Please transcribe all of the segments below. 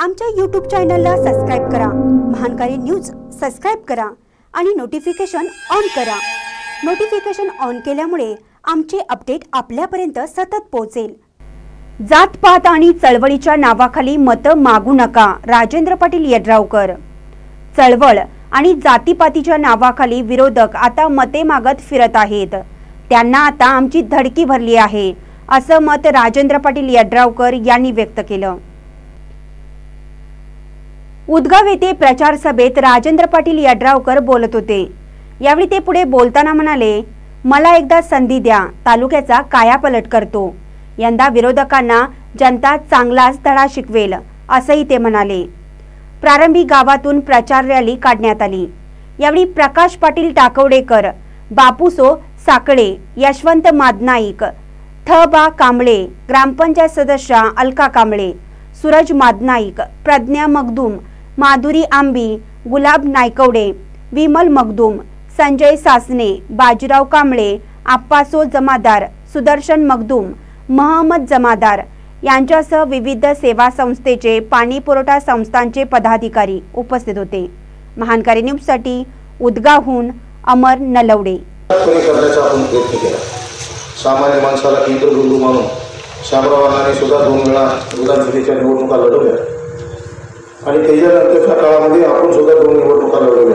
आमच्या YouTube चॅनलला subscribe करा, महानकारी न्यूज सबस्क्राइब करा आणि नोटिफिकेशन ऑन करा। नोटिफिकेशन ऑन केल्यामुळे आमचे अपडेट आपल्यापर्यंत सतत पोहोचेल। जातपात आणि चळवळीच्या नावाखाली मत मागू नका, राजेंद्र पाटील यड्रावकर। चळवळ आणि जातीपातीच्या नावाखाली विरोधक आता मते मागत फिरत आहेत, त्यांना आता आमची धडकी भरली आहे, असं मत राजेंद्र पाटील यड्रावकर यांनी व्यक्त केलं। उदगाव येथे प्रचार सभेत राजेंद्र पाटील यड्रावकर बोलत होते। यावेळी ते पुढे बोलताना म्हणाले, मला एकदा संधी द्या, तालुक्याचा कायापालट करतो। यंदा विरोधकांना जनता चांगलाच धडा शिकवेल, असंही ते म्हणाले। प्रारंभी गावातून प्रचार रॅली काढण्यात आली। यावेळी प्रकाश पाटील टाकवडेकर, बापूसो साकळे, यशवंत मादनाईक, थबा कांबळे, ग्रामपंचायत सदस्य अलका कांबळे, सूरज मादनाईक, प्रज्ञा मगदूम, माधुरी आंबी, गुलाब नायकवडे, विमल मगदूम, संजय सासने, बाजीराव कांबळे, आप्पासो जमादार, सुदर्शन मगदूम, महम्मद जमादार यांच्यासह विविध सेवा संस्थेचे, पाणी पुरवठा संस्थांचे पदाधिकारी उपस्थित होते। महानकारी न्यूज साठी उदगावहून अमर नलवडे। सामान्य माणसाला केंद्रबिंदू मानून शामरावांनी सुद्धा 2 वेळा विधानसभेच्या निवडणुका लढवल्या आणि त्याच्यानंतरच्या काळामध्ये आपण सुद्धा 2 निवडणुका लढवल्या।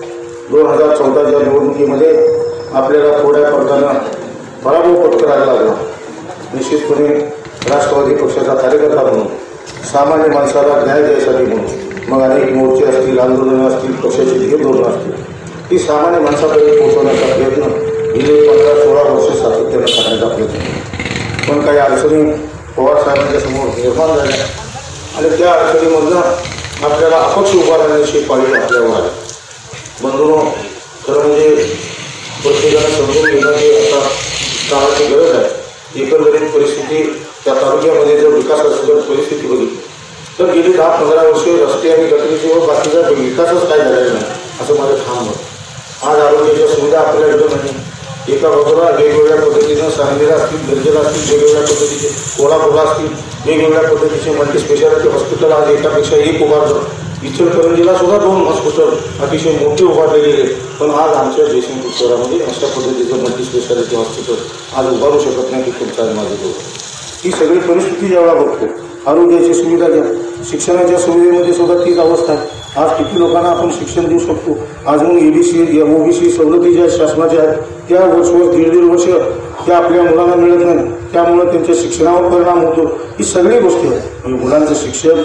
2014च्या निवडणुकीमध्ये आपल्याला थोड्या फरकानं पराभव पत्करायला लागला। निश्चितपणे राष्ट्रवादी पक्षाचा कार्यकर्ता म्हणून, सामान्य माणसाला न्याय द्यायसाठी म्हणून मग अनेक मोर्चे असतील, आंदोलनं असतील, पक्षाची ध्येय धोरणं असतील, ती सामान्य माणसापर्यंत पोहोचवण्याचा प्रयत्न गेले 15-16 वर्ष सातत्यानं करण्याचा प्रयत्न। पण काही अडचणी पवार साहेबांच्या समोर निर्माण झाल्या आणि त्या अडचणीमधनं आपल्याला अपक्ष उभा राहण्याची पाळी आपल्यावर आली। बंधूंनो, खरं म्हणजे प्रत्येकाने समजून घेणं ही आता काळाची गरज आहे। एकंदरीत परिस्थिती त्या तालुक्यामध्ये जर विकासाची जर परिस्थिती बघितली तर गेली 10-15 वर्षे रस्ते आणि गटरीचे व बाकीचा विकासच काय झालेला नाही, असं माझं ठाम मत। आज आरोग्याच्या सुविधा आपल्याकडे नाही। एका बाजूला वेगवेगळ्या पद्धतीनं सांगलीला असतील, मिरजेला असतील, वेगवेगळ्या पद्धतीचे कोल्हापूरला असतील, वेगवेगळ्या पद्धतीचे मल्टी स्पेशालिटी हॉस्पिटल आज एकापेक्षा एक उभारलं। इचलकरंजीला सुद्धा 2 हॉस्पिटल अतिशय मोठे उभारले गेले, पण आज आमच्या जयसिंगपूर शहरामध्ये अशा पद्धतीचं मल्टी स्पेशालिटी हॉस्पिटल आज उभारू शकत नाही की तुमचा माझे दोन। ही सगळी परिस्थिती जेव्हा बघतो, आरोग्याची सुविधा घ्या, शिक्षणाच्या सुविधेमध्ये सुद्धा तीच अवस्था आहे। आज किती लोकांना आपण शिक्षण देऊ शकतो? अजून एबीसी ओबीसी सवलती ज्या शासनाच्या आहेत त्या वर्ष 1.5 वर्ष त्या आपल्या मुलांना मिळत नाही, त्यामुळे त्यांच्या शिक्षणावर परिणाम होतो। ही सगळी गोष्टी आहेत। मुलांचं शिक्षण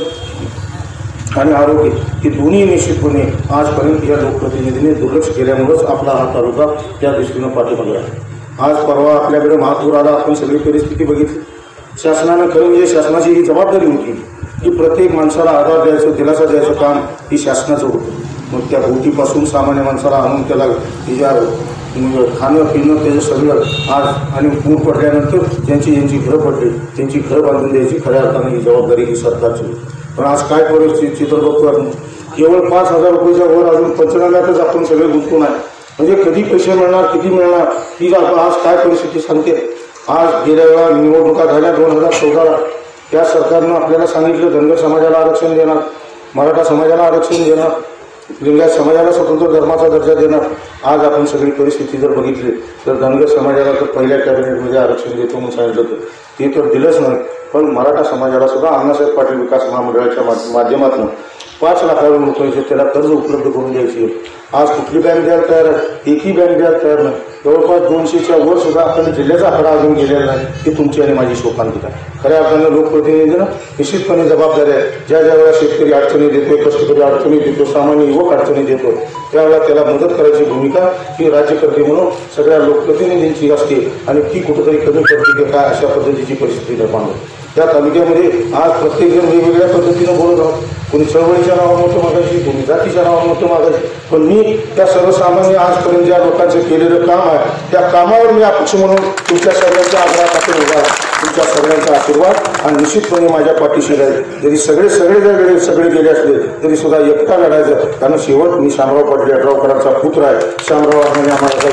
आणि आरोग्य ही दोन्ही निश्चितपणे आजपर्यंत या लोकप्रतिनिधींनी दुर्लक्ष केल्यामुळेच आपला हा तालुका त्या दृष्टीनं पाठीमागे आहे। आज परवा आपल्याकडे महापूर आला, आपण सगळी परिस्थिती बघितली। शासनानं खरं म्हणजे शासनाची ही जबाबदारी होती की प्रत्येक माणसाला आधार द्यायचं, दिलासा द्यायचं काम ही शासनाचं होतं। मग त्या बोटीपासून सामान्य माणसाला आणून त्याला तिच्या खाणं पिणं त्याचं सगळं आज आणि पूर पडल्यानंतर ज्यांची घरं पडली त्यांची घरं बांधून द्यायची खऱ्या अर्थानं ही जबाबदारी ही सरकारची। पण आज काय परिस्थिती चित्र बघतो आपण, केवळ 5,000 रुपयाच्या वर अजून पंचनाम्यातच आपण सगळे गुंतून आहे। म्हणजे कधी पैसे मिळणार, किती मिळणार, ही आज काय परिस्थिती सांगते। आज गेल्या वेळा निवडणुका झाल्या 2014ला, त्या सरकारनं आपल्याला सांगितलं धनगर समाजाला आरक्षण देणार, मराठा समाजाला आरक्षण देणार, लिंगायत समाजाला स्वतंत्र धर्माचा दर्जा देणार। आज आपण सगळी परिस्थिती जर बघितली तर धनगर समाजाला तर पहिल्या कॅबिनेटमध्ये आरक्षण देतो म्हणून सांगितलं होतं, ते तर दिलंच नाही। पण मराठा समाजाला सुद्धा अण्णासाहेब पाटील विकास महामंडळाच्या माध्यमातून 5 लाखावर रुपयाचे त्याला कर्ज उपलब्ध करून द्यायची। आज कुठली बँक द्यायला तयार आहे? एकही बँक द्यायला तयार नाही। जवळपास 200च्या वर सुद्धा आपण जिल्ह्याचा आकडा अजून गेलेला नाही। ही तुमची आणि माझी शोकांतिका आहे। खऱ्या अर्थानं लोकप्रतिनिधींना निश्चितपणे जबाबदारी आहे। ज्या वेळेला शेतकरी अडचणी देतो, कष्टकरी अडचणी देतो, सामान्य युवक अडचणी देतो, त्यावेळेला त्याला मदत करायची भूमिका ही राज्यकर्ते म्हणून सगळ्या लोकप्रतिनिधींची असते आणि ती कुठेतरी कमी पडते की काय अशा पद्धतीची परिस्थिती निर्माण होते। त्या तालुक्यामध्ये आज प्रत्येकजण वेगवेगळ्या पद्धतीनं बोलत आहोत। कोणी चळवळीच्या नावावर मतं मागायची, कोणी जातीच्या नावावर मतं मागायची, पण मी त्या सर्वसामान्य आजपर्यंत ज्या लोकांचं केलेलं काम आहे त्या कामावर मी अपक्ष म्हणून तुमच्या सगळ्यांच्या आग्रहापासून उभा, तुमच्या सगळ्यांचा आशीर्वाद आणि निश्चितपणे माझ्या पाठीशी राहील। जरी सगळे गेले असले तरी सुद्धा एकटा लढायचं, कारण शेवट मी शामराव पाटील यड्रावकरांचा पुत्र आहे। शामराव आम्हाला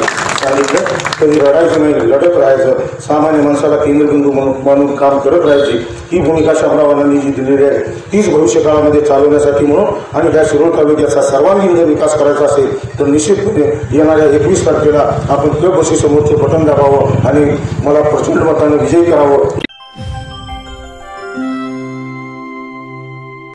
सांगितलं. कधी रडायचं नाही, लढत राहायचं, सामान्य माणसाला केंद्रबिंदू म्हणून काम करत राहायची. ही भूमिका शामरावांनी जी दिलेली आहे तीच भविष्यकाळामध्ये चालवण्यासाठी म्हणून आणि ह्या शिरोळ तालुक्याचा सर्वांगीण जर विकास करायचा असेल तर निश्चितपणे येणाऱ्या 21 तारखेला आपण त्या बशीसमोरचे बटन दाबावं आणि मला प्रचंड मताने विजयी करावं.